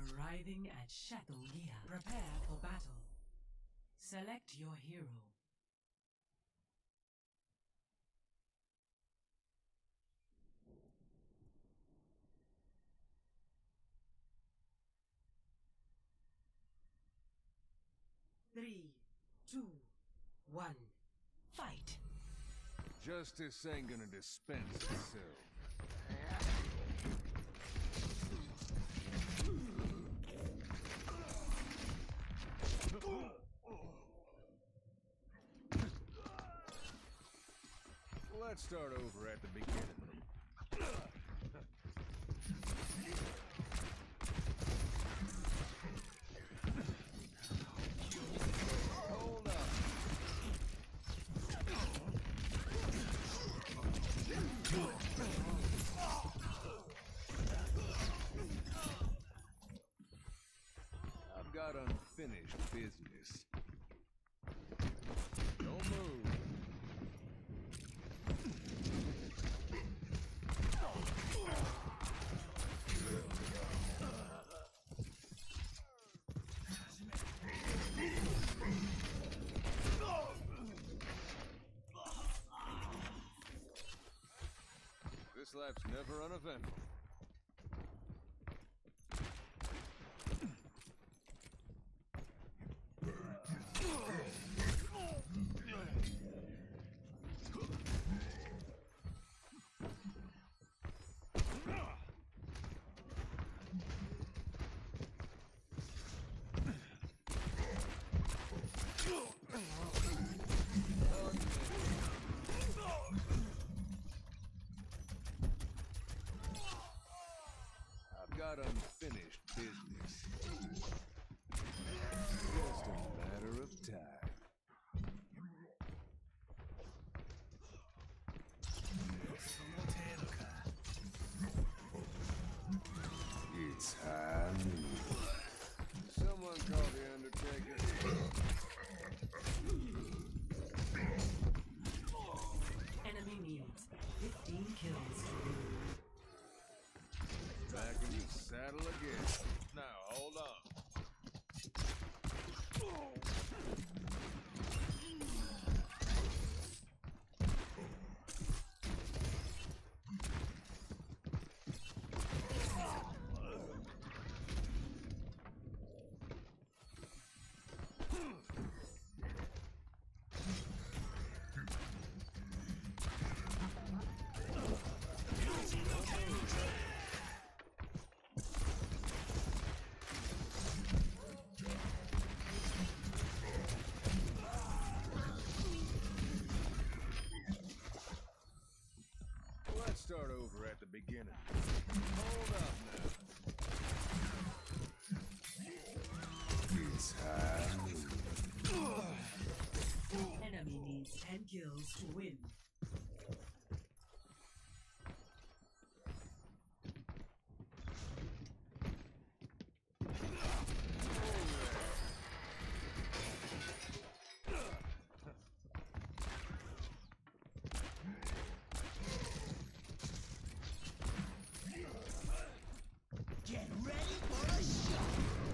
Arriving at Chateau Gia. Prepare for battle. Select your hero. Three, two, one, fight! Justice ain't gonna dispense itself. Let's start over at the beginning. Hold up. I've got unfinished business. Don't move. This lap's never uneventful. I've got unfinished business. Just a matter of time. It's high noon. Someone call the Undertaker. Enemy needs 15 kills. Back in your saddle again. Now, hold on. Let's start over at the beginning. Hold up now. It's high noon. Enemy needs 10 kills to win. Get ready for a shot!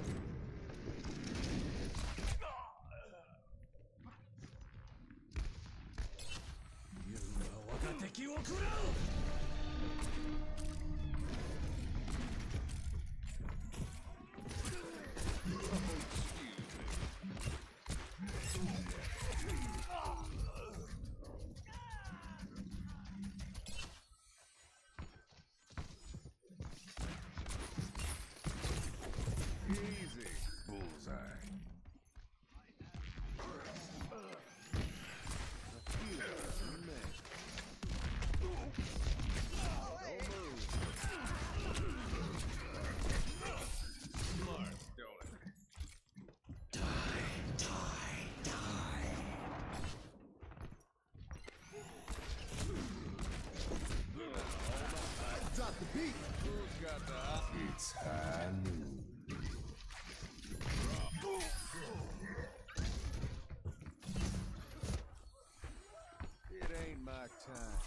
Easy, bullseye. Drop the beat! Who's got the It's high noon. It ain't my time.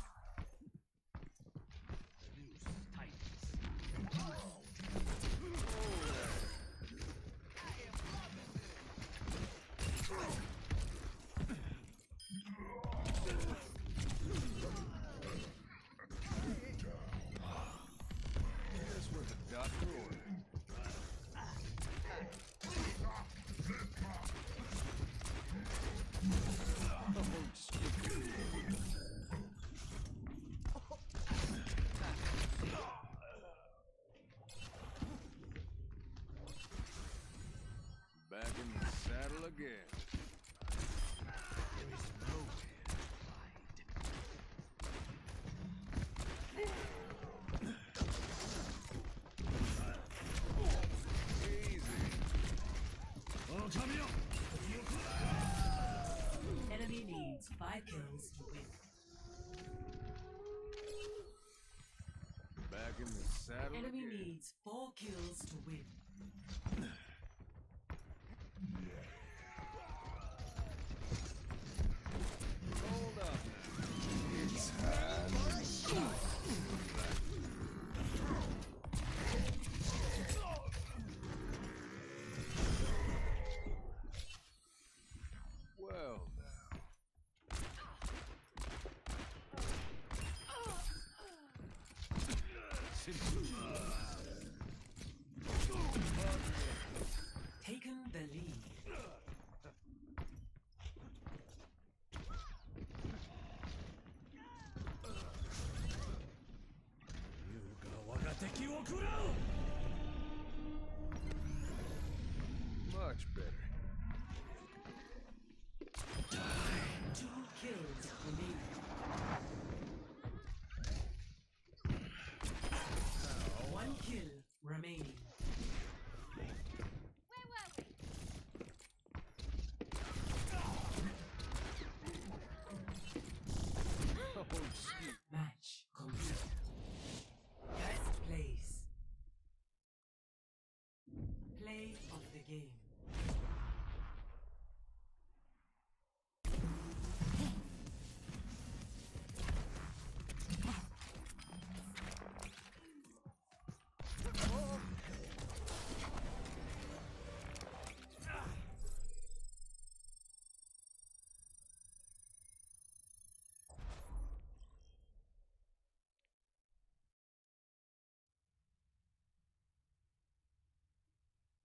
again. There is nowhere to Easy. Enemy needs 5 kills to win. Back in the saddle Enemy again. needs 4 kills to win. Hold up now. It's ready for a shot. Well now. Taken the lead. Much better.